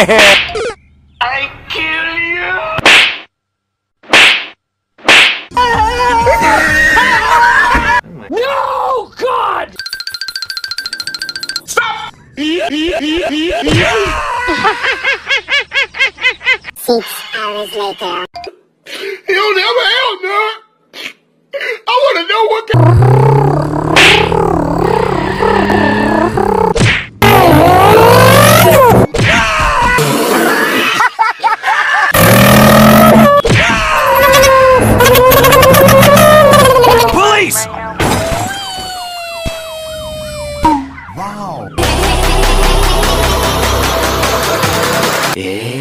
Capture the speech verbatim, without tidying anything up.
I kill you! No, God! Stop! Six hours later. He'll never help, man! I wanna know what kind. Police! Wow. Yeah.